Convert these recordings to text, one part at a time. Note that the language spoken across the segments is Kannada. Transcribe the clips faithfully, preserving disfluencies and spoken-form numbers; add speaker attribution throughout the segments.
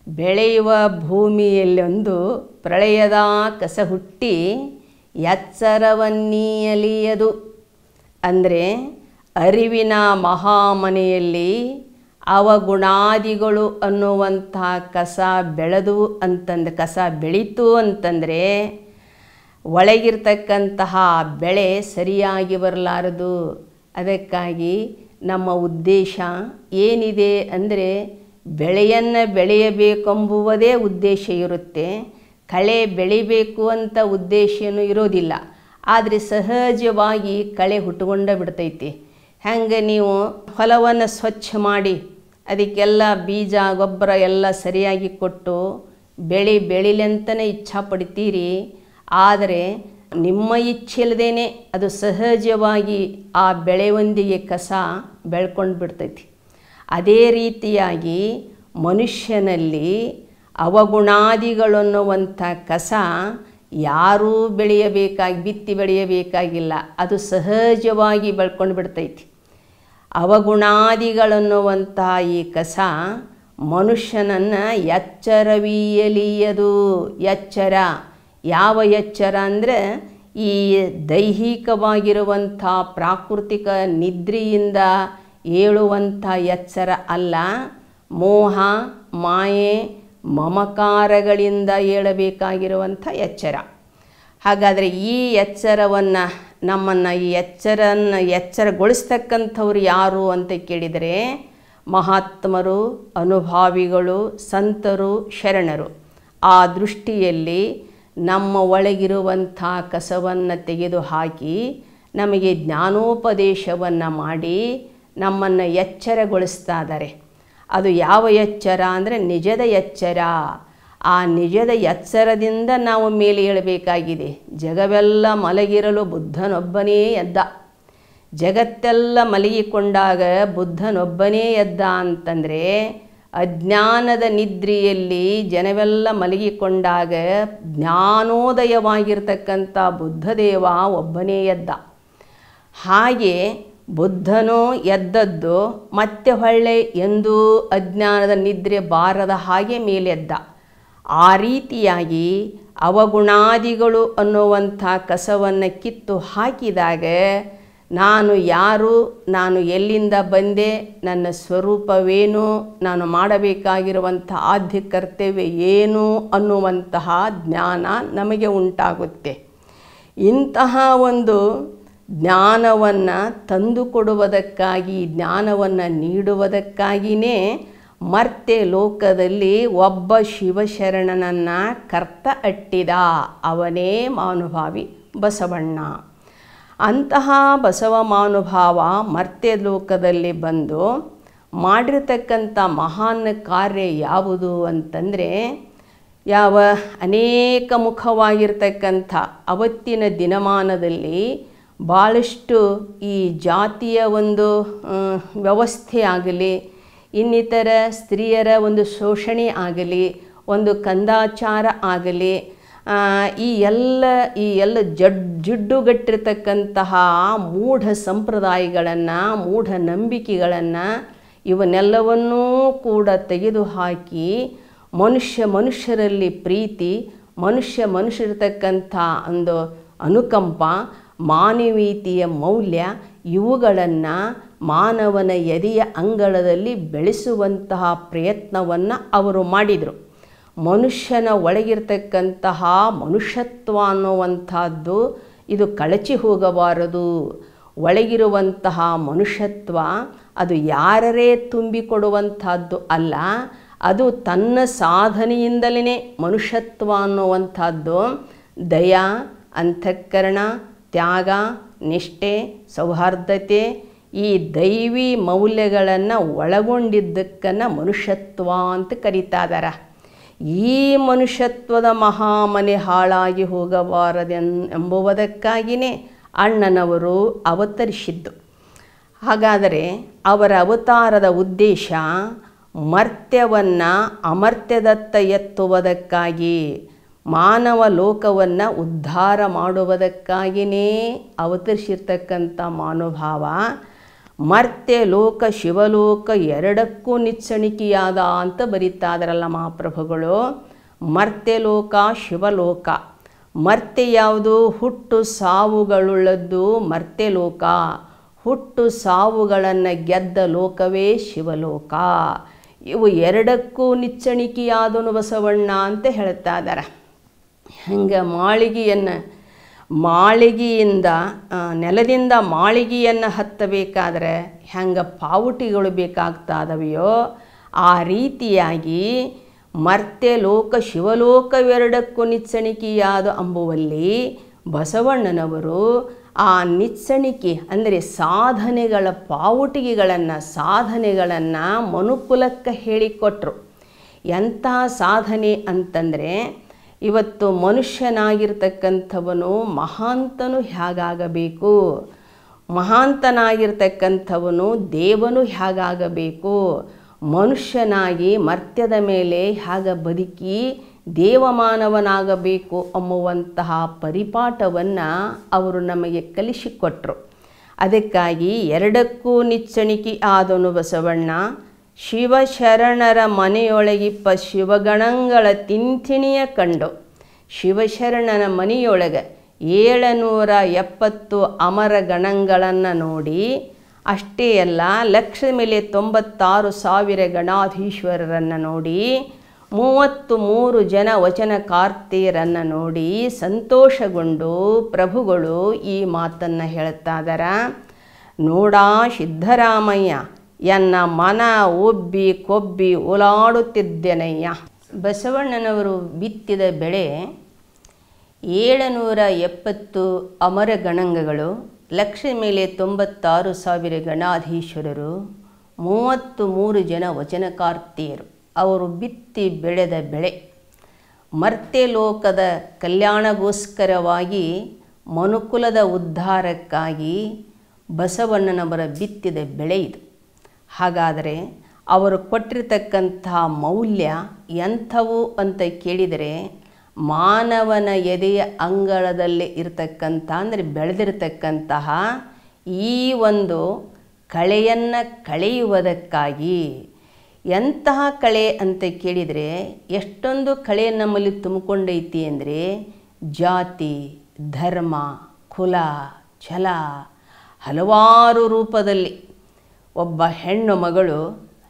Speaker 1: ಬೆಳೆಯುವ ಭೂಮಿಯಲ್ಲೊಂದು ಪ್ರಳಯದ ಕಸ ಹುಟ್ಟಿ ಎಚ್ಚರವನ್ನೀಯಲಿಯದು. ಅಂದರೆ ಅರಿವಿನ ಮಹಾಮನೆಯಲ್ಲಿ ಅವಗುಣಾದಿಗಳು ಅನ್ನುವಂಥ ಕಸ ಬೆಳೆದು ಅಂತಂದ್ರೆ ಕಸ ಬೆಳೀತು ಅಂತಂದರೆ ಒಳಗಿರ್ತಕ್ಕಂತಹ ಬೆಳೆ ಸರಿಯಾಗಿ ಬರಲಾರದು. ಅದಕ್ಕಾಗಿ ನಮ್ಮ ಉದ್ದೇಶ ಏನಿದೆ ಅಂದರೆ ಬೆಳೆಯನ್ನು ಬೆಳೆಯಬೇಕೆಂಬುವುದೇ ಉದ್ದೇಶ ಇರುತ್ತೆ. ಕಳೆ ಬೆಳಿಬೇಕು ಅಂತ ಉದ್ದೇಶನೂ ಇರೋದಿಲ್ಲ. ಆದರೆ ಸಹಜವಾಗಿ ಕಳೆ ಹುಟ್ಟುಕೊಂಡೇ ಬಿಡ್ತೈತಿ. ಹೆಂಗೆ ನೀವು ಹೊಲವನ್ನು ಸ್ವಚ್ಛ ಮಾಡಿ ಅದಕ್ಕೆಲ್ಲ ಬೀಜ ಗೊಬ್ಬರ ಎಲ್ಲ ಸರಿಯಾಗಿ ಕೊಟ್ಟು ಬೆಳೆ ಬೆಳಿಲಿ ಅಂತಲೇ ಇಚ್ಛಾ ಪಡ್ತೀರಿ. ಆದರೆ ನಿಮ್ಮ ಇಚ್ಛೆಲ್ದೇನೆ ಅದು ಸಹಜವಾಗಿ ಆ ಬೆಳೆಯೊಂದಿಗೆ ಕಸ ಬೆಳ್ಕೊಂಡು ಬಿಡ್ತೈತಿ. ಅದೇ ರೀತಿಯಾಗಿ ಮನುಷ್ಯನಲ್ಲಿ ಅವಗುಣಾದಿಗಳನ್ನುವಂಥ ಕಸ ಯಾರೂ ಬೆಳೆಯಬೇಕಾಗಿ ಬಿತ್ತಿ ಬೆಳೆಯಬೇಕಾಗಿಲ್ಲ, ಅದು ಸಹಜವಾಗಿ ಬೆಳ್ಕೊಂಡು ಬಿಡ್ತೈತಿ. ಅವಗುಣಾದಿಗಳನ್ನುವಂಥ ಈ ಕಸ ಮನುಷ್ಯನನ್ನು ಎಚ್ಚರವೀಯಲಿಯದು. ಎಚ್ಚರ ಯಾವ ಎಚ್ಚರ ಅಂದರೆ ಈ ದೈಹಿಕವಾಗಿರುವಂಥ ಪ್ರಾಕೃತಿಕ ನಿದ್ರೆಯಿಂದ ಏಳುವಂಥ ಎಚ್ಚರ ಅಲ್ಲ, ಮೋಹ ಮಾಯೆ ಮಮಕಾರಗಳಿಂದ ಏಳಬೇಕಾಗಿರುವಂಥ ಎಚ್ಚರ. ಹಾಗಾದರೆ ಈ ಎಚ್ಚರವನ್ನು ನಮ್ಮನ್ನು ಈ ಎಚ್ಚರನ್ನು ಎಚ್ಚರಗೊಳಿಸ್ತಕ್ಕಂಥವ್ರು ಯಾರು ಅಂತ ಕೇಳಿದರೆ ಮಹಾತ್ಮರು, ಅನುಭಾವಿಗಳು, ಸಂತರು, ಶರಣರು. ಆ ದೃಷ್ಟಿಯಲ್ಲಿ ನಮ್ಮ ಒಳಗಿರುವಂಥ ಕಸವನ್ನು ತೆಗೆದುಹಾಕಿ ನಮಗೆ ಜ್ಞಾನೋಪದೇಶವನ್ನು ಮಾಡಿ ನಮ್ಮನ್ನು ಎಚ್ಚರಗೊಳಿಸ್ತಾ ಇದ್ದಾರೆ. ಅದು ಯಾವ ಎಚ್ಚರ ಅಂದರೆ ನಿಜದ ಎಚ್ಚರ. ಆ ನಿಜದ ಎಚ್ಚರದಿಂದ ನಾವು ಮೇಲೆ ಏಳಬೇಕಾಗಿದೆ. ಜಗವೆಲ್ಲ ಮಲಗಿರಲು ಬುದ್ಧನೊಬ್ಬನೇ ಎದ್ದ. ಜಗತ್ತೆಲ್ಲ ಮಲಗಿಕೊಂಡಾಗ ಬುದ್ಧನೊಬ್ಬನೇ ಎದ್ದ ಅಂತಂದರೆ ಅಜ್ಞಾನದ ನಿದ್ರೆಯಲ್ಲಿ ಜನವೆಲ್ಲ ಮಲಗಿಕೊಂಡಾಗ ಜ್ಞಾನೋದಯವಾಗಿರ್ತಕ್ಕಂಥ ಬುದ್ಧದೇವ ಒಬ್ಬನೇ ಎದ್ದ. ಹಾಗೆ ಬುದ್ಧನು ಎದ್ದದ್ದು ಮತ್ತೆ ಹೊಳ್ಳೆ ಎಂದೂ ಅಜ್ಞಾನದ ನಿದ್ರೆ ಬಾರದ ಹಾಗೆ ಮೇಲೆದ್ದ. ಆ ರೀತಿಯಾಗಿ ಅವಗುಣಾದಿಗಳು ಅನ್ನುವಂಥ ಕಸವನ್ನು ಕಿತ್ತು ಹಾಕಿದಾಗ ನಾನು ಯಾರು, ನಾನು ಎಲ್ಲಿಂದ ಬಂದೆ, ನನ್ನ ಸ್ವರೂಪವೇನು, ನಾನು ಮಾಡಬೇಕಾಗಿರುವಂಥ ಆದ್ಯ ಕರ್ತವ್ಯ ಏನು ಅನ್ನುವಂತಹ ಜ್ಞಾನ ನಮಗೆ ಉಂಟಾಗುತ್ತೆ. ಇಂತಹ ಒಂದು ಜ್ಞಾನವನ್ನು ತಂದುಕೊಡುವುದಕ್ಕಾಗಿ, ಜ್ಞಾನವನ್ನು ನೀಡುವುದಕ್ಕಾಗಿಯೇ ಮರ್ತ್ಯ ಲೋಕದಲ್ಲಿ ಒಬ್ಬ ಶಿವಶರಣನನ್ನು ಕರ್ತ ಅಟ್ಟಿದ. ಅವನೇ ಮಹಾನುಭಾವಿ ಬಸವಣ್ಣ. ಅಂತಹ ಬಸವ ಮಹಾನುಭಾವ ಮರ್ತ್ಯ ಲೋಕದಲ್ಲಿ ಬಂದು ಮಾಡಿರ್ತಕ್ಕಂಥ ಮಹಾನ್ ಕಾರ್ಯ ಯಾವುದು ಅಂತಂದರೆ, ಯಾವ ಅನೇಕ ಮುಖವಾಗಿರ್ತಕ್ಕಂಥ ಅವತ್ತಿನ ದಿನಮಾನದಲ್ಲಿ ಭಾಳಷ್ಟು ಈ ಜಾತಿಯ ಒಂದು ವ್ಯವಸ್ಥೆ ಆಗಲಿ, ಇನ್ನಿತರ ಸ್ತ್ರೀಯರ ಒಂದು ಶೋಷಣೆ ಆಗಲಿ, ಒಂದು ಕಂದಾಚಾರ ಆಗಲಿ, ಈ ಎಲ್ಲ ಈ ಎಲ್ಲ ಜಡ್ ಜಿಡ್ಡುಗಟ್ಟಿರ್ತಕ್ಕಂತಹ ಮೂಢ ಸಂಪ್ರದಾಯಗಳನ್ನು, ಮೂಢ ನಂಬಿಕೆಗಳನ್ನು ಇವನ್ನೆಲ್ಲವನ್ನೂ ಕೂಡ ತೆಗೆದುಹಾಕಿ ಮನುಷ್ಯ ಮನುಷ್ಯರಲ್ಲಿ ಪ್ರೀತಿ, ಮನುಷ್ಯ ಮನುಷ್ಯರಿರ್ತಕ್ಕಂಥ ಒಂದು ಅನುಕಂಪ, ಮಾನವೀಯತೆಯ ಮೌಲ್ಯ ಇವುಗಳನ್ನು ಮಾನವನ ಎದೆಯ ಅಂಗಳದಲ್ಲಿ ಬೆಳೆಸುವಂತಹ ಪ್ರಯತ್ನವನ್ನು ಅವರು ಮಾಡಿದರು. ಮನುಷ್ಯನ ಒಳಗಿರ್ತಕ್ಕಂತಹ ಮನುಷ್ಯತ್ವ ಅನ್ನುವಂಥದ್ದು ಇದು ಕಳಚಿ ಹೋಗಬಾರದು. ಒಳಗಿರುವಂತಹ ಮನುಷ್ಯತ್ವ ಅದು ಯಾರೇ ತುಂಬಿಕೊಡುವಂಥದ್ದು ಅಲ್ಲ, ಅದು ತನ್ನ ಸಾಧನೆಯಿಂದಲೇ ಮನುಷ್ಯತ್ವ ಅನ್ನುವಂಥದ್ದು ದಯ, ಅಂತಃಕರಣ, ತ್ಯಾಗ, ನಿಷ್ಠೆ, ಸೌಹಾರ್ದತೆ ಈ ದೈವಿ ಮೌಲ್ಯಗಳನ್ನು ಒಳಗೊಂಡಿದ್ದಕ್ಕನ್ನು ಮನುಷ್ಯತ್ವ ಅಂತ ಕರೀತಾ ಇದ್ದಾರೆ. ಈ ಮನುಷ್ಯತ್ವದ ಮಹಾಮನೆ ಹಾಳಾಗಿ ಹೋಗಬಾರದೆನ್ ಎಂಬುವುದಕ್ಕಾಗಿಯೇ ಅಣ್ಣನವರು ಅವತರಿಸಿದ್ದು. ಹಾಗಾದರೆ ಅವರ ಅವತಾರದ ಉದ್ದೇಶ ಮರ್ತ್ಯವನ್ನು ಅಮರ್ತ್ಯದತ್ತ ಎತ್ತುವುದಕ್ಕಾಗಿ, ಮಾನವ ಲೋಕವನ್ನು ಉದ್ಧಾರ ಮಾಡುವುದಕ್ಕಾಗಿಯೇ ಅವತರಿಸಿರ್ತಕ್ಕಂಥ ಮಹಾನುಭಾವ ಮರ್ತ್ಯ ಲೋಕ ಶಿವಲೋಕ ಎರಡಕ್ಕೂ ನಿಚ್ಚಣಿಕೆಯಾದ ಅಂತ ಬರೀತಾದರಲ್ಲ ಮಹಾಪ್ರಭುಗಳು. ಮರ್ತ್ಯಲೋಕ ಶಿವಲೋಕ. ಮರ್ತ್ಯ ಯಾವುದು? ಹುಟ್ಟು ಸಾವುಗಳುಳ್ಳದ್ದು ಮರ್ತ್ಯಲೋಕ. ಹುಟ್ಟು ಸಾವುಗಳನ್ನು ಗೆದ್ದ ಲೋಕವೇ ಶಿವಲೋಕ. ಇವು ಎರಡಕ್ಕೂ ನಿಚ್ಚಣಿಕೆಯಾದನು ಬಸವಣ್ಣ ಅಂತ ಹೇಳ್ತಾ ಇದ್ದಾರೆ. ಹಂಗೆ ಮಾಳಿಗೆಯನ್ನು ಮಾಳಿಗೆಯಿಂದ ನೆಲದಿಂದ ಮಾಳಿಗೆಯನ್ನು ಹತ್ತಬೇಕಾದ್ರೆ ಹೆಂಗೆ ಪಾವುಟಿಗಳು ಬೇಕಾಗ್ತಾದವೆಯೋ ಆ ರೀತಿಯಾಗಿ ಮರ್ತ್ಯ ಲೋಕ ಶಿವಲೋಕವೆರಡಕ್ಕೂ ನಿಚ್ಚಣಿಕೆಯಾದ ಅಂಬುವಲ್ಲಿ ಬಸವಣ್ಣನವರು ಆ ನಿಚ್ಚಣಿಕೆ ಅಂದರೆ ಸಾಧನೆಗಳ ಪಾವುಟಿಗೆಗಳನ್ನು ಸಾಧನೆಗಳನ್ನು ಮನುಕುಲಕ್ಕೆ ಹೇಳಿಕೊಟ್ರು. ಎಂಥ ಸಾಧನೆ ಅಂತಂದರೆ ಇವತ್ತು ಮನುಷ್ಯನಾಗಿರ್ತಕ್ಕಂಥವನು ಮಹಾಂತನು ಹೇಗಾಗಬೇಕು, ಮಹಾಂತನಾಗಿರ್ತಕ್ಕಂಥವನು ದೇವನು ಹೇಗಾಗಬೇಕು, ಮನುಷ್ಯನಾಗಿ ಮರ್ತ್ಯದ ಮೇಲೆ ಹೇಗೆ ಬದುಕಿ ದೇವಮಾನವನಾಗಬೇಕು ಎಂಬುವಂತಹ ಪರಿಪಾಠವನ್ನು ಅವರು ನಮಗೆ ಕಲಿಸಿಕೊಟ್ರು. ಅದಕ್ಕಾಗಿ ಎರಡಕ್ಕೂ ನಿಚ್ಚಣಿಕೆ ಆದನು ಬಸವಣ್ಣ. ಶಿವಶರಣರ ಮನೆಯೊಳಗಿಪ್ಪ ಶಿವಗಣಗಳ ತಿಂಥಿಣಿಯ ಕಂಡು. ಶಿವಶರಣನ ಮನೆಯೊಳಗೆ ಏಳುನೂರ ಎಪ್ಪತ್ತು ಅಮರ ಗಣಗಳನ್ನು ನೋಡಿ, ಅಷ್ಟೇ ಅಲ್ಲ ಲಕ್ಷ ಮೇಲೆ ತೊಂಬತ್ತಾರು ಸಾವಿರ ಗಣಾಧೀಶ್ವರರನ್ನು ನೋಡಿ, ಮೂವತ್ತು ಮೂರು ಜನ ವಚನಕಾರ್ತಿಯರನ್ನು ನೋಡಿ ಸಂತೋಷಗೊಂಡು ಪ್ರಭುಗಳು ಈ ಮಾತನ್ನು ಹೇಳ್ತಾ ಇದ್ದಾರೆ. ನೋಡಾ ಸಿದ್ದರಾಮಯ್ಯ ಎನ್ನ ಮನ ಒಬ್ಬಿ ಕೊಬ್ಬಿ ಓಲಾಡುತ್ತಿದ್ದೆನಯ್ಯ. ಬಸವಣ್ಣನವರು ಬಿತ್ತಿದ ಬೆಳೆ ಏಳುನೂರ ಎಪ್ಪತ್ತು ಅಮರ ಗಣಾಂಗಗಳು, ಲಕ್ಷ ಮೇಲೆ ತೊಂಬತ್ತಾರು ಸಾವಿರ ಗಣಾಧೀಶ್ವರರು, ಮೂವತ್ತು ಮೂರು ಜನ ವಚನಕಾರ್ತಿಯರು. ಅವರು ಬಿತ್ತಿ ಬೆಳೆದ ಬೆಳೆ ಮರ್ತ್ಯಲೋಕದ ಕಲ್ಯಾಣಗೋಸ್ಕರವಾಗಿ ಮನುಕುಲದ ಉದ್ಧಾರಕ್ಕಾಗಿ ಬಸವಣ್ಣನವರ ಬಿತ್ತಿದ ಬೆಳೆ ಇದು. ಹಾಗಾದರೆ ಅವರು ಕೊಟ್ಟಿರ್ತಕ್ಕಂತಹ ಮೌಲ್ಯ ಎಂಥವು ಅಂತ ಕೇಳಿದರೆ, ಮಾನವನ ಎದೆಯ ಅಂಗಳದಲ್ಲಿ ಇರತಕ್ಕಂಥ ಅಂದರೆ ಬೆಳೆದಿರತಕ್ಕಂತಹ ಈ ಒಂದು ಕಳೆಯನ್ನು ಕಳೆಯುವುದಕ್ಕಾಗಿ. ಎಂತಹ ಕಳೆ ಅಂತ ಕೇಳಿದರೆ ಎಷ್ಟೊಂದು ಕಳೆ ನಮ್ಮಲ್ಲಿ ತುಂಬಿಕೊಂಡೈತಿ ಅಂದರೆ, ಜಾತಿ, ಧರ್ಮ, ಕುಲ, ಛಲ ಹಲವಾರು ರೂಪದಲ್ಲಿ. ಒಬ್ಬ ಹೆಣ್ಣು ಮಗಳು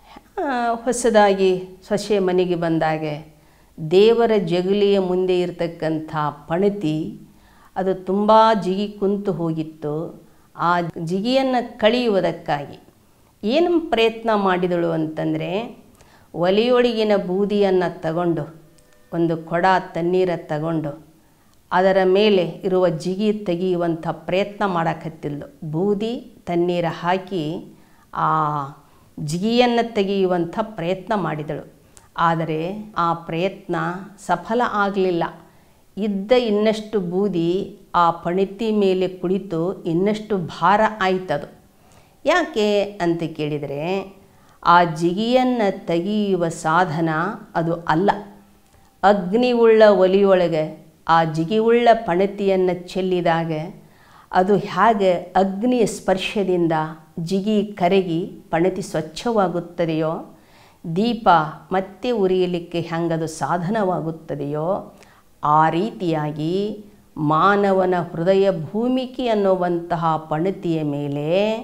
Speaker 1: ಹೊಸದಾಗಿ ಸೊಸೆ ಮನೆಗೆ ಬಂದಾಗ ದೇವರ ಜಗುಲಿಯ ಮುಂದೆ ಇರತಕ್ಕಂಥ ಪಣತಿ ಅದು ತುಂಬ ಜಿಗಿ ಕುಂತು ಹೋಗಿತ್ತು. ಆ ಜಿಗಿಯನ್ನು ಕಳೆಯುವುದಕ್ಕಾಗಿ ಏನು ಪ್ರಯತ್ನ ಮಾಡಿದಳು ಅಂತಂದರೆ, ಒಲೆಯೊಳಗಿನ ಬೂದಿಯನ್ನು ತಗೊಂಡು ಒಂದು ಕೊಡ ತಣ್ಣೀರ ತಗೊಂಡು ಅದರ ಮೇಲೆ ಇರುವ ಜಿಗಿ ತೆಗೆಯುವಂಥ ಪ್ರಯತ್ನ ಮಾಡಕತ್ತಿದ್ಲು. ಬೂದಿ ತಣ್ಣೀರು ಹಾಕಿ ಆ ಜಿಗಿಯನ್ನು ತೆಗೆಯುವಂಥ ಪ್ರಯತ್ನ ಮಾಡಿದಳು. ಆದರೆ ಆ ಪ್ರಯತ್ನ ಸಫಲ ಆಗಲಿಲ್ಲ. ಇದ್ದ ಇನ್ನಷ್ಟು ಬೂದಿ ಆ ಪಣತಿ ಮೇಲೆ ಕುಳಿತು ಇನ್ನಷ್ಟು ಭಾರ ಆಯ್ತದು. ಯಾಕೆ ಅಂತ ಕೇಳಿದರೆ, ಆ ಜಿಗಿಯನ್ನು ತೆಗೆಯುವ ಸಾಧನ ಅದು ಅಲ್ಲ. ಅಗ್ನಿವುಳ್ಳ ಒಲಿಯೊಳಗೆ ಆ ಜಿಗಿವುಳ್ಳ ಪಣತಿಯನ್ನು ಚೆಲ್ಲಿದಾಗ ಅದು ಹೇಗೆ ಅಗ್ನಿಯ ಸ್ಪರ್ಶದಿಂದ ಜಿಗಿ ಕರಗಿ ಪಣತಿ ಸ್ವಚ್ಛವಾಗುತ್ತದೆಯೋ, ದೀಪ ಮತ್ತೆ ಉರಿಯಲಿಕ್ಕೆ ಹೆಂಗದು ಸಾಧನವಾಗುತ್ತದೆಯೋ, ಆ ರೀತಿಯಾಗಿ ಮಾನವನ ಹೃದಯ ಭೂಮಿಕೆ ಅನ್ನುವಂತಹ ಪಣತಿಯ ಮೇಲೆ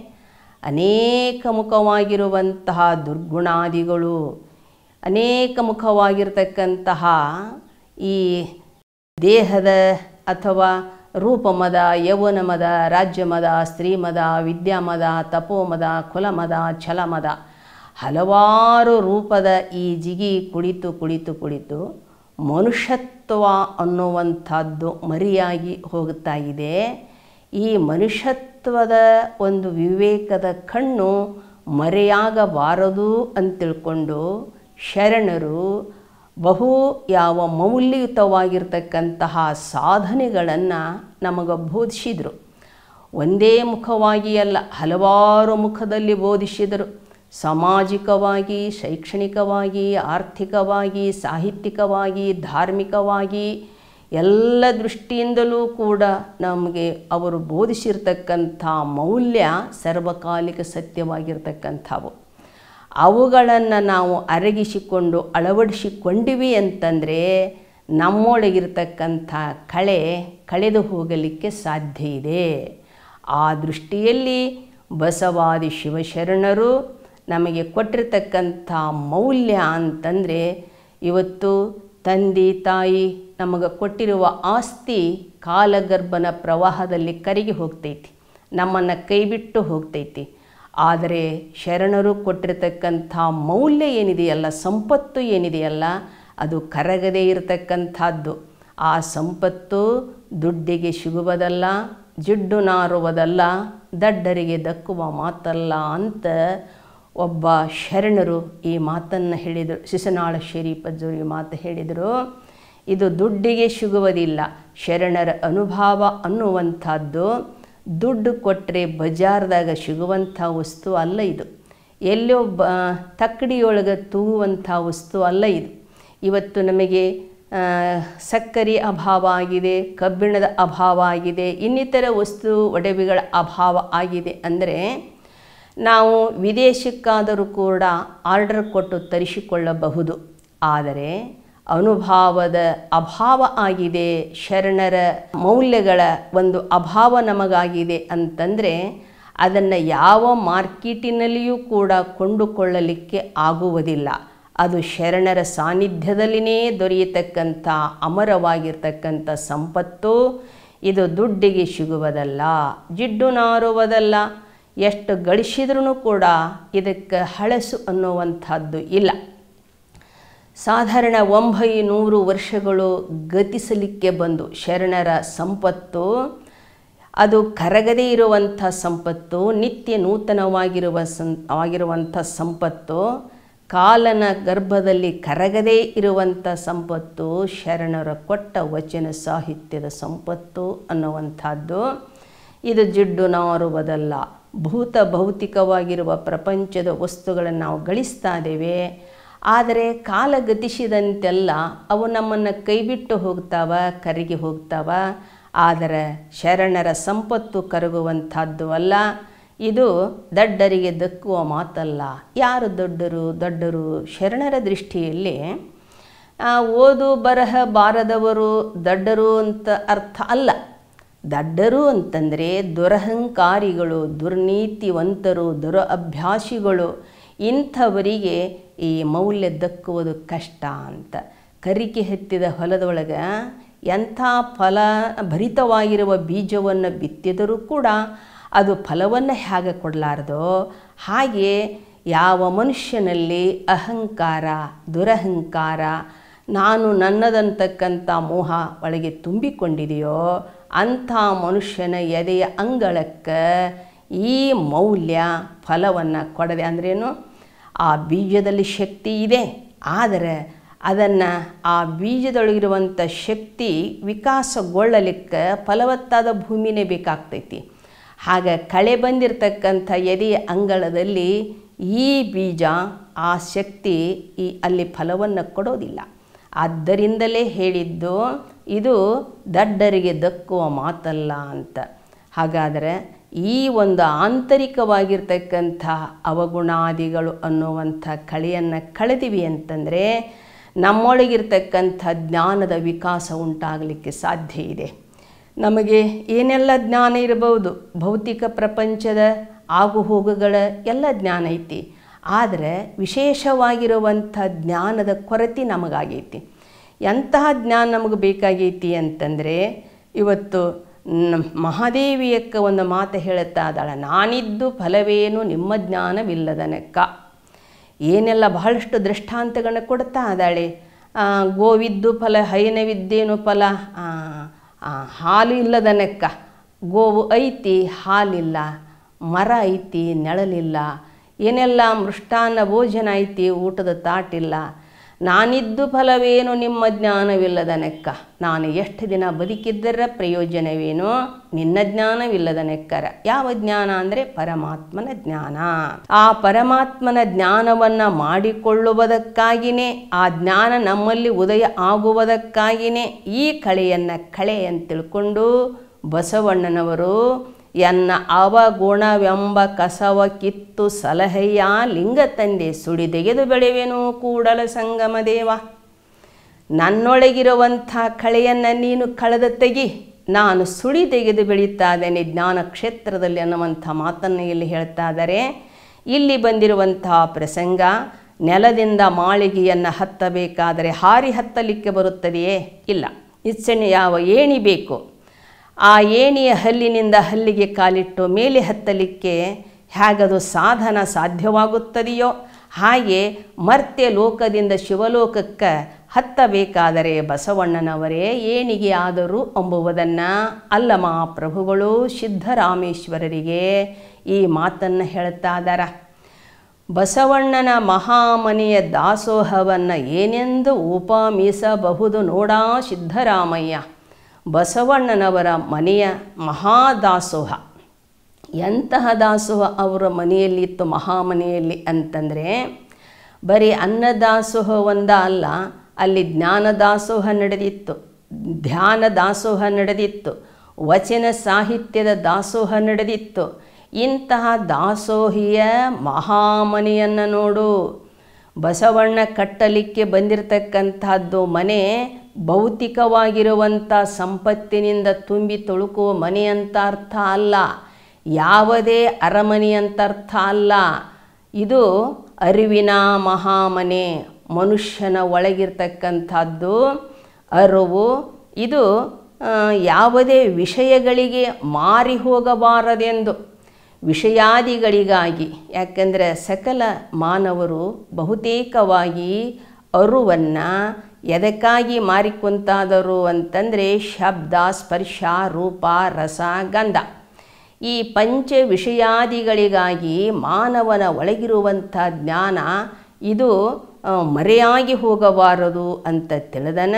Speaker 1: ಅನೇಕ ಮುಖವಾಗಿರುವಂತಹ ದುರ್ಗುಣಾದಿಗಳು, ಅನೇಕ ಮುಖವಾಗಿರ್ತಕ್ಕಂತಹ ಈ ದೇಹದ ಅಥವಾ ರೂಪಮದ, ಯೌವನಮದ, ರಾಜ್ಯಮದ, ಸ್ತ್ರೀಮದ, ವಿದ್ಯಾಮದ, ತಪೋಮದ, ಕುಲಮದ, ಛಲಮದ ಹಲವಾರು ರೂಪದ ಈ ಜಿಗಿ ಕುಳಿತು ಕುಳಿತು ಕುಳಿತು ಮನುಷ್ಯತ್ವ ಅನ್ನುವಂಥದ್ದು ಮರೆಯಾಗಿ ಹೋಗ್ತಾ ಇದೆ. ಈ ಮನುಷ್ಯತ್ವದ ಒಂದು ವಿವೇಕದ ಕಣ್ಣು ಮರೆಯಾಗಬಾರದು ಅಂತೇಳ್ಕೊಂಡು ಶರಣರು ಬಹು ಯಾವ ಮೌಲ್ಯಯುತವಾಗಿರ್ತಕ್ಕಂತಹ ಸಾಧನೆಗಳನ್ನು ನಮಗೆ ಬೋಧಿಸಿದರು. ಒಂದೇ ಮುಖವಾಗಿ ಅಲ್ಲ, ಹಲವಾರು ಮುಖದಲ್ಲಿ ಬೋಧಿಸಿದರು. ಸಾಮಾಜಿಕವಾಗಿ, ಶೈಕ್ಷಣಿಕವಾಗಿ, ಆರ್ಥಿಕವಾಗಿ, ಸಾಹಿತ್ಯಿಕವಾಗಿ, ಧಾರ್ಮಿಕವಾಗಿ ಎಲ್ಲ ದೃಷ್ಟಿಯಿಂದಲೂ ಕೂಡ ನಮಗೆ ಅವರು ಬೋಧಿಸಿರ್ತಕ್ಕಂಥ ಮೌಲ್ಯ ಸರ್ವಕಾಲಿಕ ಸತ್ಯವಾಗಿರ್ತಕ್ಕಂಥವು. ಅವುಗಳನ್ನು ನಾವು ಅರಗಿಸಿಕೊಂಡು ಅಳವಡಿಸಿಕೊಂಡಿವಿ ಅಂತಂದರೆ ನಮ್ಮೊಳಗಿರ್ತಕ್ಕಂಥ ಕಳೆ ಕಳೆದು ಹೋಗಲಿಕ್ಕೆ ಸಾಧ್ಯ ಇದೆ. ಆ ದೃಷ್ಟಿಯಲ್ಲಿ ಬಸವಾದಿ ಶಿವಶರಣರು ನಮಗೆ ಕೊಟ್ಟಿರ್ತಕ್ಕಂಥ ಮೌಲ್ಯ ಅಂತಂದರೆ, ಇವತ್ತು ತಂದೆ ತಾಯಿ ನಮಗೆ ಕೊಟ್ಟಿರುವ ಆಸ್ತಿ ಕಾಲಗರ್ಭನ ಪ್ರವಾಹದಲ್ಲಿ ಕರಗಿ ಹೋಗ್ತೈತಿ, ನಮ್ಮನ್ನು ಕೈಬಿಟ್ಟು ಹೋಗ್ತೈತಿ. ಆದರೆ ಶರಣರು ಕೊಟ್ಟಿರ್ತಕ್ಕಂಥ ಮೌಲ್ಯ ಏನಿದೆಯಲ್ಲ, ಸಂಪತ್ತು ಏನಿದೆಯಲ್ಲ, ಅದು ಕರಗದೇ ಇರತಕ್ಕಂಥದ್ದು. ಆ ಸಂಪತ್ತು ದುಡ್ಡಿಗೆ ಸಿಗುವುದಲ್ಲ, ಜಿಡ್ಡು ನಾರುವುದಲ್ಲ, ದಡ್ಡರಿಗೆ ದಕ್ಕುವ ಮಾತಲ್ಲ ಅಂತ ಒಬ್ಬ ಶರಣರು ಈ ಮಾತನ್ನು ಹೇಳಿದರು. ಶಿಶುನಾಳ ಶರೀಫಜ್ಜರು ಈ ಮಾತು ಹೇಳಿದರು. ಇದು ದುಡ್ಡಿಗೆ ಸಿಗುವುದಿಲ್ಲ. ಶರಣರ ಅನುಭವ ಅನ್ನುವಂಥದ್ದು ದುಡ್ಡು ಕೊಟ್ಟರೆ ಬಜಾರ್ದಾಗ ಸಿಗುವಂಥ ವಸ್ತು ಅಲ್ಲ. ಇದು ಎಲ್ಲೋ ಬ ತಕ್ಕಡಿಯೊಳಗೆ ತೂಗುವಂಥ ವಸ್ತು ಅಲ್ಲ. ಇದು ಇವತ್ತು ನಮಗೆ ಸಕ್ಕರೆ ಅಭಾವ ಆಗಿದೆ, ಕಬ್ಬಿಣದ ಅಭಾವ ಆಗಿದೆ, ಇನ್ನಿತರ ವಸ್ತು ಒಡವೆಗಳ ಅಭಾವ ಆಗಿದೆ ಅಂದರೆ ನಾವು ವಿದೇಶಕ್ಕಾದರೂ ಕೂಡ ಆರ್ಡರ್ ಕೊಟ್ಟು ತರಿಸಿಕೊಳ್ಳಬಹುದು. ಆದರೆ ಅನುಭವದ ಅಭಾವ ಆಗಿದೆ, ಶರಣರ ಮೌಲ್ಯಗಳ ಒಂದು ಅಭಾವ ನಮಗಾಗಿದೆ ಅಂತಂದರೆ ಅದನ್ನು ಯಾವ ಮಾರ್ಕೆಟಿನಲ್ಲಿಯೂ ಕೂಡ ಕೊಂಡುಕೊಳ್ಳಲಿಕ್ಕೆ ಆಗುವುದಿಲ್ಲ. ಅದು ಶರಣರ ಸಾನ್ನಿಧ್ಯದಲ್ಲಿಯೇ ದೊರೆಯತಕ್ಕಂಥ ಅಮರವಾಗಿರ್ತಕ್ಕಂಥ ಸಂಪತ್ತು. ಇದು ದುಡ್ಡಿಗೆ ಸಿಗುವುದಲ್ಲ, ಜಿಡ್ಡು ನಾರುವುದಲ್ಲ. ಎಷ್ಟು ಗಳಿಸಿದ್ರೂ ಕೂಡ ಇದಕ್ಕೆ ಹಳಸು ಅನ್ನುವಂಥದ್ದು ಇಲ್ಲ. ಸಾಧಾರಣ ಒಂಬೈನೂರು ವರ್ಷಗಳು ಗತಿಸಲಿಕ್ಕೆ ಬಂದು ಶರಣರ ಸಂಪತ್ತು ಅದು ಕರಗದೇ ಇರುವಂಥ ಸಂಪತ್ತು, ನಿತ್ಯ ನೂತನವಾಗಿರುವ ಸಂ ಆಗಿರುವಂಥ ಸಂಪತ್ತು, ಕಾಲನ ಗರ್ಭದಲ್ಲಿ ಕರಗದೇ ಇರುವಂಥ ಸಂಪತ್ತು ಶರಣರ ಕೊಟ್ಟ ವಚನ ಸಾಹಿತ್ಯದ ಸಂಪತ್ತು ಅನ್ನುವಂಥದ್ದು. ಇದು ಜಿಡ್ಡು ನಾರುವುದಲ್ಲ. ಭೂತ ಭೌತಿಕವಾಗಿರುವ ಪ್ರಪಂಚದ ವಸ್ತುಗಳನ್ನು ನಾವು ಗಳಿಸ್ತಾ ಇದ್ದೇವೆ. ಆದರೆ ಕಾಲ ಗತಿಸಿದಂತೆಲ್ಲ ಅವು ನಮ್ಮನ್ನು ಕೈಬಿಟ್ಟು ಹೋಗ್ತಾವ, ಕರಗಿ ಹೋಗ್ತಾವ. ಆದರೆ ಶರಣರ ಸಂಪತ್ತು ಕರಗುವಂಥದ್ದು ಅಲ್ಲ. ಇದು ದಡ್ಡರಿಗೆ ದಕ್ಕುವ ಮಾತಲ್ಲ. ಯಾರು ದೊಡ್ಡರು? ದೊಡ್ಡರು ಶರಣರ ದೃಷ್ಟಿಯಲ್ಲಿ ಓದು ಬರಹ ಬಾರದವರು ದಡ್ಡರು ಅಂತ ಅರ್ಥ ಅಲ್ಲ. ದಡ್ಡರು ಅಂತಂದರೆ ದುರಹಂಕಾರಿಗಳು, ದುರ್ನೀತಿವಂತರು, ದುರ ಅಭ್ಯಾಸಿಗಳು. ಇಂಥವರಿಗೆ ಈ ಮೌಲ್ಯ ದಕ್ಕುವುದು ಕಷ್ಟ ಅಂತ. ಕರಿಕೆ ಹತ್ತಿದ ಹೊಲದೊಳಗೆ ಎಂಥ ಫಲ ಭರಿತವಾಗಿರುವ ಬೀಜವನ್ನು ಬಿತ್ತಿದರೂ ಕೂಡ ಅದು ಫಲವನ್ನು ಹೇಗೆ ಕೊಡಲಾರ್ದೋ ಹಾಗೆ ಯಾವ ಮನುಷ್ಯನಲ್ಲಿ ಅಹಂಕಾರ, ದುರಹಂಕಾರ, ನಾನು ನನ್ನದಂತಕ್ಕಂಥ ಮೋಹ ಒಳಗೆ ತುಂಬಿಕೊಂಡಿದೆಯೋ ಅಂಥ ಮನುಷ್ಯನ ಎದೆಯ ಅಂಗಳಕ್ಕೆ ಈ ಮೌಲ್ಯ ಫಲವನ್ನು ಕೊಡದೆ. ಅಂದ್ರೇನು? ಆ ಬೀಜದಲ್ಲಿ ಶಕ್ತಿ ಇದೆ, ಆದರೆ ಅದನ್ನು ಆ ಬೀಜದೊಳಗಿರುವಂಥ ಶಕ್ತಿ ವಿಕಾಸಗೊಳ್ಳಲಿಕ್ಕೆ ಫಲವತ್ತಾದ ಭೂಮಿನೇ ಬೇಕಾಗ್ತೈತಿ. ಹಾಗೆ ಕಳೆ ಬಂದಿರತಕ್ಕಂಥ ಎದೆಯ ಅಂಗಳದಲ್ಲಿ ಈ ಬೀಜ, ಆ ಶಕ್ತಿ ಈ ಅಲ್ಲಿ ಫಲವನ್ನು ಕೊಡೋದಿಲ್ಲ. ಆದ್ದರಿಂದಲೇ ಹೇಳಿದ್ದು ಇದು ದಡ್ಡರಿಗೆ ದಕ್ಕುವ ಮಾತಲ್ಲ ಅಂತ. ಹಾಗಾದರೆ ಈ ಒಂದು ಆಂತರಿಕವಾಗಿರ್ತಕ್ಕಂಥ ಅವಗುಣಾದಿಗಳು ಅನ್ನುವಂಥ ಕಳೆಯನ್ನು ಕಳೆದಿವಿ ಅಂತಂದರೆ ನಮ್ಮೊಳಗಿರ್ತಕ್ಕಂಥ ಜ್ಞಾನದ ವಿಕಾಸ ಉಂಟಾಗಲಿಕ್ಕೆ ಸಾಧ್ಯ ಇದೆ. ನಮಗೆ ಏನೆಲ್ಲ ಜ್ಞಾನ ಇರಬಹುದು, ಭೌತಿಕ ಪ್ರಪಂಚದ ಆಗುಹೋಗುಗಳ ಎಲ್ಲ ಜ್ಞಾನ ಐತಿ. ಆದರೆ ವಿಶೇಷವಾಗಿರುವಂಥ ಜ್ಞಾನದ ಕೊರತೆ ನಮಗಾಗೈತಿ. ಎಂತಹ ಜ್ಞಾನ ನಮಗೆ ಬೇಕಾಗೈತಿ ಅಂತಂದರೆ, ಇವತ್ತು ಮಹಾದೇವಿಯಕ್ಕ ಒಂದು ಮಾತು ಹೇಳುತ್ತಾ ಇದ್ದಾಳೆ, ನಾನಿದ್ದು ಫಲವೇನು ನಿಮ್ಮ ಜ್ಞಾನವಿಲ್ಲದನಕ್ಕ. ಏನೆಲ್ಲ ಬಹಳಷ್ಟು ದೃಷ್ಟಾಂತಗಳನ್ನ ಕೊಡ್ತಾ ಇದ್ದಾಳೆ. ಗೋವಿದ್ದು ಫಲ, ಹೈನವಿದ್ದೇನು ಫಲ, ಹಾಲು ಇಲ್ಲದನಕ್ಕ. ಗೋವು ಐತಿ, ಹಾಲಿಲ್ಲ. ಮರ ಐತಿ, ನೆಳಲಿಲ್ಲ. ಏನೆಲ್ಲ ಮೃಷ್ಟಾನ್ನ ಭೋಜನ ಐತಿ, ಊಟದ ತಾಟಿಲ್ಲ. ನಾನಿದ್ದು ಫಲವೇನು ನಿಮ್ಮ ಜ್ಞಾನವಿಲ್ಲದ ನೆಕ್ಕ. ನಾನು ಎಷ್ಟು ದಿನ ಬದುಕಿದ್ದರ ಪ್ರಯೋಜನವೇನು ನಿನ್ನ ಜ್ಞಾನವಿಲ್ಲದ ನೆಕ್ಕರ. ಯಾವ ಜ್ಞಾನ ಅಂದರೆ ಪರಮಾತ್ಮನ ಜ್ಞಾನ. ಆ ಪರಮಾತ್ಮನ ಜ್ಞಾನವನ್ನು ಮಾಡಿಕೊಳ್ಳುವುದಕ್ಕಾಗಿಯೇ, ಆ ಜ್ಞಾನ ನಮ್ಮಲ್ಲಿ ಉದಯ ಆಗುವುದಕ್ಕಾಗಿಯೇ ಈ ಕಳೆಯನ್ನು ಕಳೆ ಅಂತ ತಿಳ್ಕೊಂಡು ಬಸವಣ್ಣನವರು ಎನ್ನ ಅವಗುಣವೆಂಬ ಕಸವ ಕಿತ್ತು ಸಲಹೆಯ ಲಿಂಗ ತಂದೆ ಸುಡಿದೆಗೆದು ಬೆಳೆವೆನು ಕೂಡಲ ಸಂಗಮ ದೇವ. ನನ್ನೊಳಗಿರುವಂಥ ಕಳೆಯನ್ನು ನೀನು ಕಳೆದ ತೆಗಿ, ನಾನು ಸುಡಿ ತೆಗೆದು ಬೆಳೀತಾ ಇದ್ದೇನೆ ಜ್ಞಾನ ಕ್ಷೇತ್ರದಲ್ಲಿ ಅನ್ನುವಂಥ ಮಾತನ್ನು ಇಲ್ಲಿ ಹೇಳ್ತಾ ಇದ್ದಾರೆ. ಇಲ್ಲಿ ಬಂದಿರುವಂತಹ ಪ್ರಸಂಗ, ನೆಲದಿಂದ ಮಾಳಿಗೆಯನ್ನು ಹತ್ತಬೇಕಾದರೆ ಹಾರಿ ಹತ್ತಲಿಕ್ಕೆ ಬರುತ್ತದೆಯೇ? ಇಲ್ಲ. ಇಚ್ಚಣೆ ಯಾವ ಏಣಿ ಬೇಕು, ಆ ಏಣಿಯ ಹಲ್ಲಿನಿಂದ ಹಲ್ಲಿಗೆ ಕಾಲಿಟ್ಟು ಮೇಲೆ ಹತ್ತಲಿಕ್ಕೆ ಹೇಗದು ಸಾಧನ ಸಾಧ್ಯವಾಗುತ್ತದೆಯೋ ಹಾಗೆ ಮರ್ತ್ಯ ಲೋಕದಿಂದ ಶಿವಲೋಕಕ್ಕೆ ಹತ್ತಬೇಕಾದರೆ ಬಸವಣ್ಣನವರೇ ಏಣಿಗೆ ಆದರೂ ಎಂಬುವುದನ್ನು ಅಲ್ಲಮ ಪ್ರಭುಗಳು ಸಿದ್ಧರಾಮೇಶ್ವರರಿಗೆ ಈ ಮಾತನ್ನು ಹೇಳ್ತಾ ಇದ್ದಾರೆ. ಬಸವಣ್ಣನ ಮಹಾಮನೆಯ ದಾಸೋಹವನ್ನು ಏನೆಂದು ಉಪಮಿಸಬಹುದು ನೋಡಾ ಸಿದ್ಧರಾಮಯ್ಯ. ಬಸವಣ್ಣನವರ ಮನೆಯ ಮಹಾದಾಸೋಹ ಎಂತಹ ದಾಸೋಹ ಅವರ ಮನೆಯಲ್ಲಿತ್ತು, ಮಹಾಮನೆಯಲ್ಲಿ ಅಂತಂದರೆ ಬರೀ ಅನ್ನದಾಸೋಹ ಒಂದ ಅಲ್ಲ, ಅಲ್ಲಿ ಜ್ಞಾನ ದಾಸೋಹ ನಡೆದಿತ್ತು, ಧ್ಯಾನ ದಾಸೋಹ ನಡೆದಿತ್ತು, ವಚನ ಸಾಹಿತ್ಯದ ದಾಸೋಹ ನಡೆದಿತ್ತು. ಇಂತಹ ದಾಸೋಹಿಯ ಮಹಾಮನೆಯನ್ನು ನೋಡು. ಬಸವಣ್ಣ ಕಟ್ಟಲಿಕ್ಕೆ ಬಂದಿರತಕ್ಕಂಥದ್ದು ಮನೆ ಭೌತಿಕವಾಗಿರುವಂಥ ಸಂಪತ್ತಿನಿಂದ ತುಂಬಿ ತೊಳುಕುವ ಮನೆ ಅಂತ ಅರ್ಥ ಅಲ್ಲ, ಯಾವುದೇ ಅರಮನೆ ಅಂತ ಅರ್ಥ ಅಲ್ಲ. ಇದು ಅರಿವಿನ ಮಹಾಮನೆ, ಮನುಷ್ಯನ ಒಳಗಿರ್ತಕ್ಕಂಥದ್ದು ಅರಿವು. ಇದು ಯಾವುದೇ ವಿಷಯಗಳಿಗೆ ಮಾರಿ ಹೋಗಬಾರದೆಂದು, ವಿಷಯಾದಿಗಳಿಗಾಗಿ. ಯಾಕೆಂದರೆ ಸಕಲ ಮಾನವರು ಬಹುತೇಕವಾಗಿ ಅರುವನ್ನು ಎದಕ್ಕಾಗಿ ಮಾರಿಕೊಂತಾದರು ಅಂತಂದರೆ ಶಬ್ದ, ಸ್ಪರ್ಶ, ರೂಪ, ರಸ, ಗಂಧ ಈ ಪಂಚ ವಿಷಯಾದಿಗಳಿಗಾಗಿ ಮಾನವನ ಒಳಗಿರುವಂಥ ಜ್ಞಾನ ಇದು ಮರೆಯಾಗಿ ಹೋಗಬಾರದು ಅಂತ ತಿಳಿದನ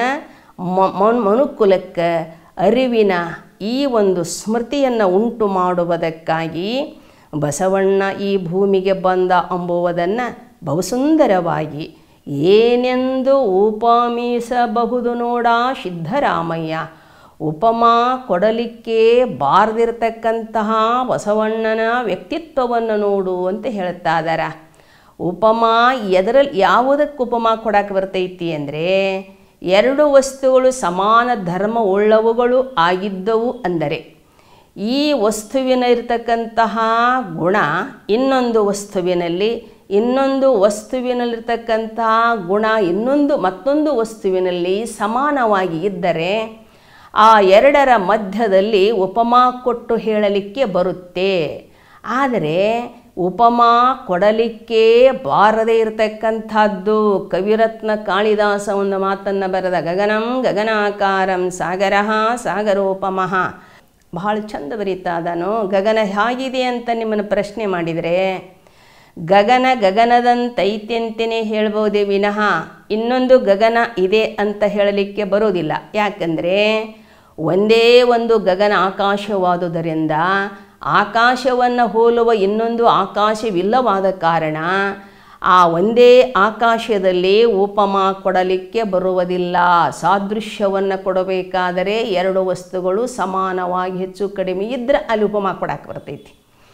Speaker 1: ಮನುಕುಲಕ್ಕೆ ಅರಿವಿನ ಈ ಒಂದು ಸ್ಮೃತಿಯನ್ನು ಉಂಟು ಮಾಡುವುದಕ್ಕಾಗಿ ಬಸವಣ್ಣ ಈ ಭೂಮಿಗೆ ಬಂದ ಎಂಬುವುದನ್ನು ಬಹುಸುಂದರವಾಗಿ ಏನೆಂದು ಉಪಮಿಸಬಹುದು ನೋಡ ಸಿದ್ಧರಾಮಯ್ಯ. ಉಪಮಾ ಕೊಡಲಿಕ್ಕೆ ಬಾರದಿರತಕ್ಕಂತಹ ಬಸವಣ್ಣನ ವ್ಯಕ್ತಿತ್ವವನ್ನು ನೋಡು ಅಂತ ಹೇಳ್ತಾ ಇದ್ದಾರೆ. ಉಪಮಾ ಎದರಲ್ಲಿ ಯಾವುದಕ್ಕೆ ಉಪಮಾ ಕೊಡಕ್ಕೆ ಬರ್ತೈತಿ ಅಂದರೆ, ಎರಡು ವಸ್ತುಗಳು ಸಮಾನ ಧರ್ಮ ಉಳ್ಳವುಗಳು ಆಗಿದ್ದವು ಅಂದರೆ ಈ ವಸ್ತುವಿನ ಇರತಕ್ಕಂತಹ ಗುಣ ಇನ್ನೊಂದು ವಸ್ತುವಿನಲ್ಲಿ, ಇನ್ನೊಂದು ವಸ್ತುವಿನಲ್ಲಿರ್ತಕ್ಕಂತಹ ಗುಣ ಇನ್ನೊಂದು ಮತ್ತೊಂದು ವಸ್ತುವಿನಲ್ಲಿ ಸಮಾನವಾಗಿ ಇದ್ದರೆ ಆ ಎರಡರ ಮಧ್ಯದಲ್ಲಿ ಉಪಮಾ ಕೊಟ್ಟು ಹೇಳಲಿಕ್ಕೆ ಬರುತ್ತೆ. ಆದರೆ ಉಪಮಾ ಕೊಡಲಿಕ್ಕೆ ಬಾರದೇ ಇರತಕ್ಕಂಥದ್ದು ಕವಿರತ್ನ ಕಾಳಿದಾಸ ಒಂದು ಮಾತನ್ನು ಬರೆದ, ಗಗನಂ ಗಗನಾಕಾರಂ ಸಾಗರಃ ಸಾಗರೋಪಮಃ. ಬಹಳ ಚಂದ ಬರೀತಾ ಅದನು. ಗಗನ ಹೇಗಿದೆ ಅಂತ ನಿಮ್ಮನ್ನು ಪ್ರಶ್ನೆ ಮಾಡಿದರೆ ಗಗನ ಗಗನದಂತೈತ್ಯಂತೆಯೇ ಹೇಳ್ಬೋದೇ ವಿನಃ ಇನ್ನೊಂದು ಗಗನ ಇದೆ ಅಂತ ಹೇಳಲಿಕ್ಕೆ ಬರೋದಿಲ್ಲ. ಯಾಕಂದರೆ ಒಂದೇ ಒಂದು ಗಗನ ಆಕಾಶವಾದುದರಿಂದ ಆಕಾಶವನ್ನು ಹೋಲುವ ಇನ್ನೊಂದು ಆಕಾಶವಿಲ್ಲವಾದ ಕಾರಣ ಆ ಒಂದೇ ಆಕಾಶದಲ್ಲಿ ಉಪಮಾ ಕೊಡಲಿಕ್ಕೆ ಬರುವುದಿಲ್ಲ. ಸಾದೃಶ್ಯವನ್ನು ಕೊಡಬೇಕಾದರೆ ಎರಡು ವಸ್ತುಗಳು ಸಮಾನವಾಗಿ ಹೆಚ್ಚು ಕಡಿಮೆ ಇದ್ದರೆ ಅಲ್ಲಿ ಉಪಮಾ ಕೊಡಕ್ಕೆ ಬರ್ತೈತಿ.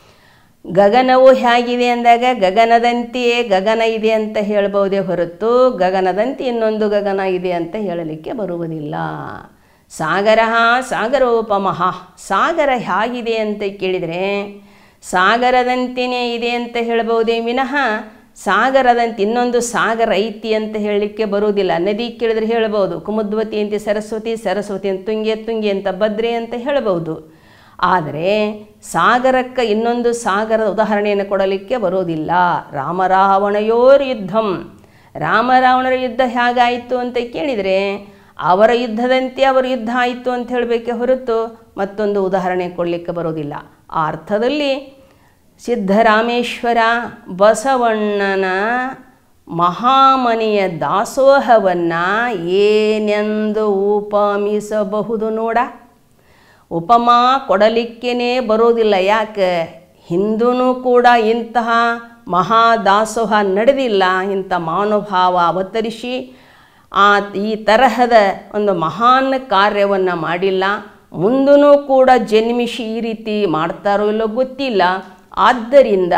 Speaker 1: ಗಗನವು ಹೇಗಿದೆ ಅಂದಾಗ ಗಗನದಂತೆಯೇ ಗಗನ ಇದೆ ಅಂತ ಹೇಳ್ಬೋದೇ ಹೊರತು ಗಗನದಂತೆ ಇನ್ನೊಂದು ಗಗನ ಇದೆ ಅಂತ ಹೇಳಲಿಕ್ಕೆ ಬರುವುದಿಲ್ಲ. ಸಾಗರ ಸಾಗರೋಪಮಃ, ಸಾಗರ ಹೇಗಿದೆ ಅಂತ ಕೇಳಿದರೆ ಸಾಗರದಂತೆಯೇ ಇದೆ ಅಂತ ಹೇಳ್ಬೋದೇ ವಿನಃ ಸಾಗರದಂತೆ ಇನ್ನೊಂದು ಸಾಗರ ಐತಿ ಅಂತ ಹೇಳಲಿಕ್ಕೆ ಬರುವುದಿಲ್ಲ. ನದಿ ಕೇಳಿದ್ರೆ ಹೇಳ್ಬೋದು, ಕುಮುದ್ವತಿ ಅಂತ ಸರಸ್ವತಿ, ಸರಸ್ವತಿ ಅಂತ ತುಂಗೆ, ತುಂಗೆ ಅಂತ ಭದ್ರೆ ಅಂತ ಹೇಳ್ಬೋದು. ಆದರೆ ಸಾಗರಕ್ಕೆ ಇನ್ನೊಂದು ಸಾಗರದ ಉದಾಹರಣೆಯನ್ನು ಕೊಡಲಿಕ್ಕೆ ಬರೋದಿಲ್ಲ. ರಾಮರಾವಣಯೋರ್ ಯುದ್ಧಂ, ರಾಮರಾವಣರ ಯುದ್ಧ ಹೇಗಾಯಿತು ಅಂತ ಕೇಳಿದರೆ ಅವರ ಯುದ್ಧದಂತೆ ಅವರ ಯುದ್ಧ ಆಯಿತು ಅಂತ ಹೇಳಬೇಕೆ ಹೊರತು ಮತ್ತೊಂದು ಉದಾಹರಣೆ ಕೊಡಲಿಕ್ಕೆ ಬರೋದಿಲ್ಲ. ಆ ಅರ್ಥದಲ್ಲಿ ಸಿದ್ಧರಾಮೇಶ್ವರ ಬಸವಣ್ಣನ ಮಹಾಮನೆಯ ದಾಸೋಹವನ್ನು ಏನೆಂದು ಉಪಮಿಸಬಹುದು ನೋಡ. ಉಪಮಾ ಕೊಡಲಿಕ್ಕೇ ಬರೋದಿಲ್ಲ. ಯಾಕೆ? ಹಿಂದೂ ಕೂಡ ಇಂತಹ ಮಹಾದಾಸೋಹ ನಡೆದಿಲ್ಲ. ಇಂಥ ಮಹಾನುಭಾವ ಅವತರಿಸಿ ಆ ಈ ತರಹದ ಒಂದು ಮಹಾನ್ ಕಾರ್ಯವನ್ನು ಮಾಡಿಲ್ಲ. ಮುಂದೂ ಕೂಡ ಜನ್ಮಿಸಿ ಈ ರೀತಿ ಮಾಡ್ತಾರೋ ಇಲ್ಲೋ ಗೊತ್ತಿಲ್ಲ. ಆದ್ದರಿಂದ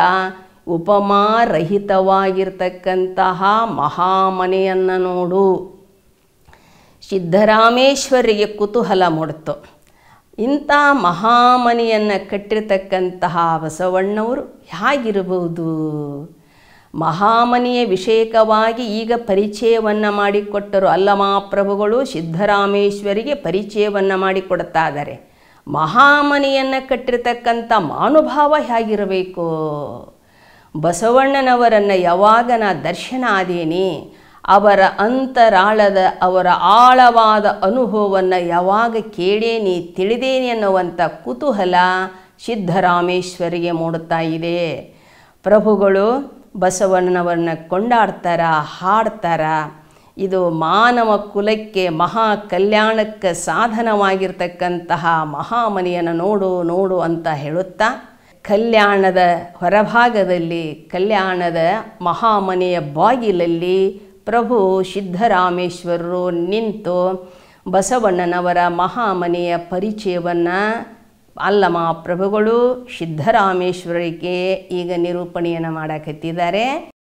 Speaker 1: ಉಪಮಾರಹಿತವಾಗಿರ್ತಕ್ಕಂತಹ ಮಹಾಮನೆಯನ್ನು ನೋಡು. ಸಿದ್ದರಾಮೇಶ್ವರಿಗೆ ಕುತೂಹಲ ಮೂಡಿತು. ಇಂಥ ಮಹಾಮನೆಯನ್ನು ಕಟ್ಟಿರ್ತಕ್ಕಂತಹ ಬಸವಣ್ಣವರು ಹೇಗಿರಬಹುದು? ಮಹಾಮನೆಯ ವಿಷಯಕವಾಗಿ ಈಗ ಪರಿಚಯವನ್ನು ಮಾಡಿಕೊಟ್ಟರು ಅಲ್ಲಮಾಪ್ರಭುಗಳು ಸಿದ್ದರಾಮೇಶ್ವರಿಗೆ ಪರಿಚಯವನ್ನು ಮಾಡಿಕೊಡ್ತಾ ಇದ್ದಾರೆ. ಮಹಾಮನೆಯನ್ನು ಕಟ್ಟಿರ್ತಕ್ಕಂಥ ಮಹಾನುಭಾವ ಹೇಗಿರಬೇಕು? ಬಸವಣ್ಣನವರನ್ನು ಯಾವಾಗ ನಾ ದರ್ಶನ ಆದೇನಿ, ಅವರ ಅಂತರಾಳದ ಅವರ ಆಳವಾದ ಅನುಭವವನ್ನು ಯಾವಾಗ ಕೇಳೇನಿ ತಿಳಿದೇನಿ ಅನ್ನುವಂಥ ಕುತೂಹಲ ಸಿದ್ದರಾಮೇಶ್ವರಿಗೆ ಮೂಡುತ್ತಾ ಇದೆ. ಪ್ರಭುಗಳು ಬಸವಣ್ಣನವರನ್ನ ಕೊಂಡಾಡ್ತಾರ, ಹಾಡ್ತಾರ. ಇದು ಮಾನವ ಕುಲಕ್ಕೆ ಮಹಾ ಕಲ್ಯಾಣಕ್ಕೆ ಸಾಧನವಾಗಿರ್ತಕ್ಕಂತಹ ಮಹಾಮನೆಯನ್ನು ನೋಡು ನೋಡು ಅಂತ ಹೇಳುತ್ತಾ, ಕಲ್ಯಾಣದ ಹೊರಭಾಗದಲ್ಲಿ ಕಲ್ಯಾಣದ ಮಹಾಮನೆಯ ಬಾಗಿಲಲ್ಲಿ ಪ್ರಭು ಸಿದ್ದರಾಮೇಶ್ವರರು ನಿಂತು ಬಸವಣ್ಣನವರ ಮಹಾಮನೆಯ ಪರಿಚಯವನ್ನು ಅಲ್ಲಮಾಪ್ರಭುಗಳು ಸಿದ್ದರಾಮೇಶ್ವರಿಗೆ ಈಗ ನಿರೂಪಣೆಯನ್ನು ಮಾಡಕತ್ತಿದ್ದಾರೆ.